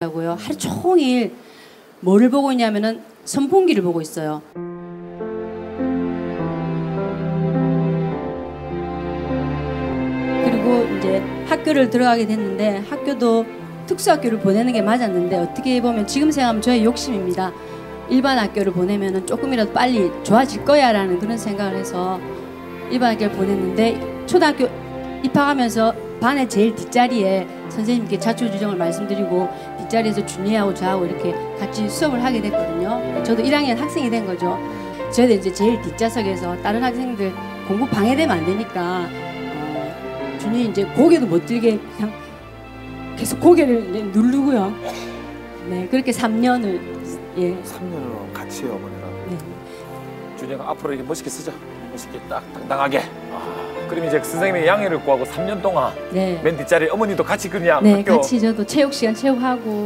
고요. 하루 종일 뭐를 보고 있냐면은 선풍기를 보고 있어요. 그리고 이제 학교를 들어가게 됐는데 학교도 특수학교를 보내는 게 맞았는데 어떻게 보면 지금 생각하면 저의 욕심입니다. 일반 학교를 보내면은 조금이라도 빨리 좋아질 거야 라는 그런 생각을 해서 일반 학교를 보냈는데 초등학교 입학하면서 반의 제일 뒷자리에 선생님께 자초지종을 말씀드리고 뒷자리에서 준이하고 저하고 이렇게 같이 수업을 하게 됐거든요. 저도 1학년 학생이 된 거죠. 저도 이제 제일 뒷좌석에서 다른 학생들 공부 방해되면 안 되니까 준이 이제 고개도 못 들게 그냥 계속 고개를 누르고요. 네, 그렇게 3년을 3년을 같이 어머니랑. 네. 준이가 앞으로 이렇게 멋있게 쓰자. 멋있게 딱 당당하게. 그럼 이제 선생님의 양해를 구하고 3년 동안 네. 맨 뒷자리에 어머니도 같이 그냥 네, 학교. 같이 저도 체육 시간 체육하고.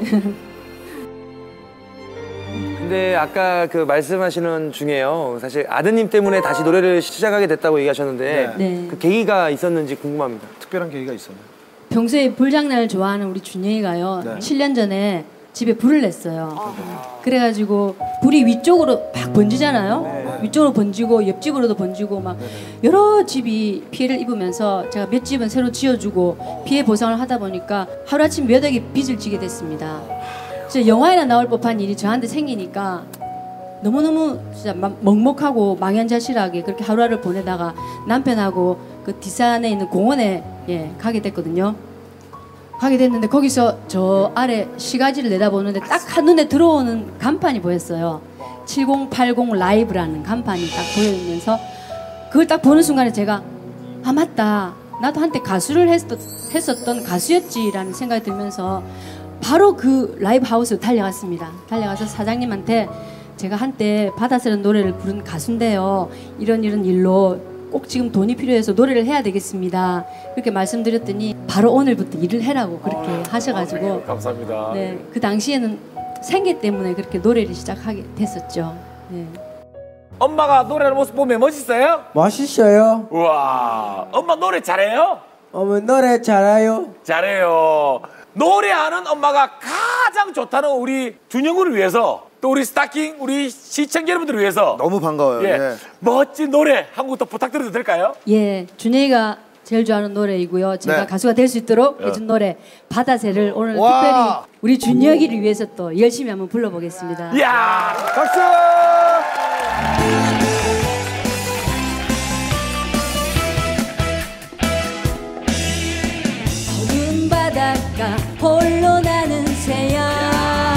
근데 아까 그 말씀하시는 중에요. 사실 아드님 때문에 다시 노래를 시작하게 됐다고 얘기하셨는데 네. 그 계기가 있었는지 궁금합니다. 특별한 계기가 있었나요? 평소에 불장난을 좋아하는 우리 준영이가요. 네. 7년 전에 집에 불을 냈어요. 그래가지고 불이 위쪽으로 막 번지잖아요. 위쪽으로 번지고 옆집으로도 번지고 막 여러 집이 피해를 입으면서 제가 몇 집은 새로 지어주고 피해 보상을 하다 보니까 하루아침 몇 억의 빚을 지게 됐습니다. 진짜 영화에나 나올 법한 일이 저한테 생기니까 너무너무 진짜 먹먹하고 망연자실하게 그렇게 하루하루를 보내다가 남편하고 그 뒷산에 있는 공원에 가게 됐거든요. 가게 됐는데 거기서 저 아래 시가지를 내다보는데 딱 한눈에 들어오는 간판이 보였어요. 7080 라이브라는 간판이 딱 보이면서 그걸 딱 보는 순간에 제가 아 맞다 나도 한때 가수를 했었던 가수였지라는 생각이 들면서 바로 그 라이브 하우스로 달려갔습니다. 달려가서 사장님한테 제가 한때 바다스런 노래를 부른 가수인데요. 이런 일로 꼭 지금 돈이 필요해서 노래를 해야 되겠습니다. 그렇게 말씀드렸더니 바로 오늘부터 일을 해라고 그렇게 하셔가지고 감사합니다. 네, 그 당시에는 생계 때문에 그렇게 노래를 시작하게 됐었죠. 네. 엄마가 노래하는 모습 보면 멋있어요? 멋있어요. 우와, 엄마 노래 잘해요? 어머 노래 잘해요. 잘해요. 노래하는 엄마가 가장 좋다는 우리 준영군을 위해서 또 우리 스타킹 우리 시청자 여러분들을 위해서 너무 반가워요. 예. 멋진 노래 한 곡 더 부탁드려도 될까요? 예, 준영이가 제일 좋아하는 노래이고요. 제가 네. 가수가 될 수 있도록 해준 노래 바다새를 오늘 와. 특별히 우리 준영이를 위해서 또 열심히 한번 불러보겠습니다. 이야, 박수! 어두운 바닷가 홀로 나는 새야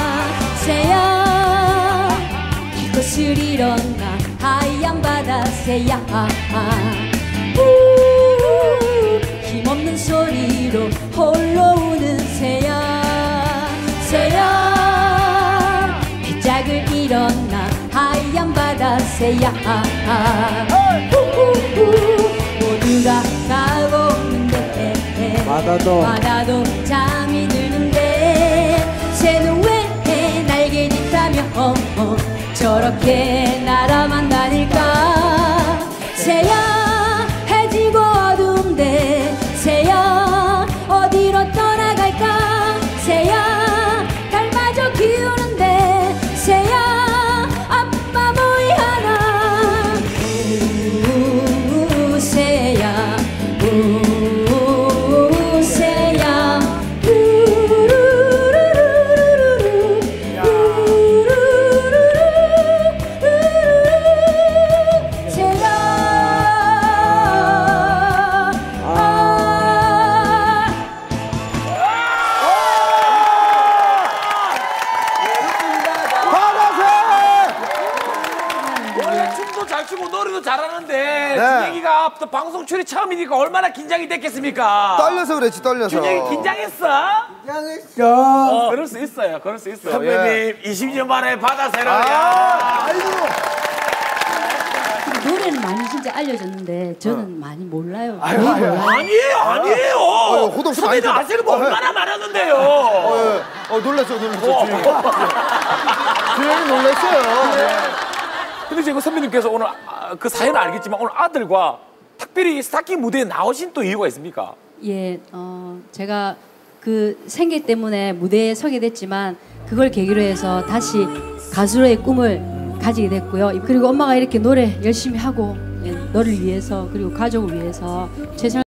새야 길것을 잃었나 하얀 바다 새야 힘없는 소리로 홀로 우는 새야 새야 배짝을 잃었나 하얀 바다 새야 모두가 가고 있는데 바다도 잠이 드는데 새는 왜 날개를 타며 저렇게 날아만 다닐까 새야 해지고 어두운데 새야 어디로 떠나갈까 새야 달마저 기우는데 새야 아빠 뭐이 하나 새야 새야 원래 춤도 잘 추고 노래도 잘하는데 준영이가 또 방송 출연 처음이니까 얼마나 긴장이 됐겠습니까? 떨려서 그랬지, 떨려서. 준영이 긴장했어? 긴장했어. 그럴 수 있어요. 그럴 수 있어요. 선배님, 선배님 20년 만에 바다새를 아이고. 노래는 많이 진짜 알려졌는데 저는 많이 몰라요. 아니에요. 호동 씨 많이 선배님 아시는 분 얼마나 많았는데요. 놀랐어. 주연이 놀랐어요. 근데 지금 선배님께서 오늘 그 사연은 알겠지만 오늘 아들과 특별히 스타킹 무대에 나오신 또 이유가 있습니까? 예, 제가 그 생계 때문에 무대에 서게 됐지만 그걸 계기로 해서 다시 가수로의 꿈을 가지게 됐고요. 그리고 엄마가 이렇게 노래 열심히 하고 너를 위해서 그리고 가족을 위해서 최선을